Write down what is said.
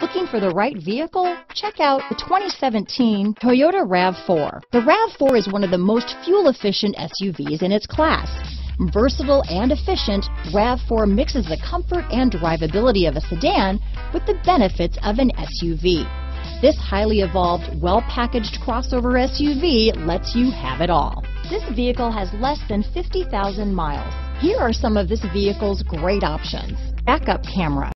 Looking for the right vehicle? Check out the 2017 Toyota RAV4. The RAV4 is one of the most fuel-efficient SUVs in its class. Versatile and efficient, RAV4 mixes the comfort and drivability of a sedan with the benefits of an SUV. This highly evolved, well-packaged crossover SUV lets you have it all. This vehicle has less than 50,000 miles. Here are some of this vehicle's great options: backup camera,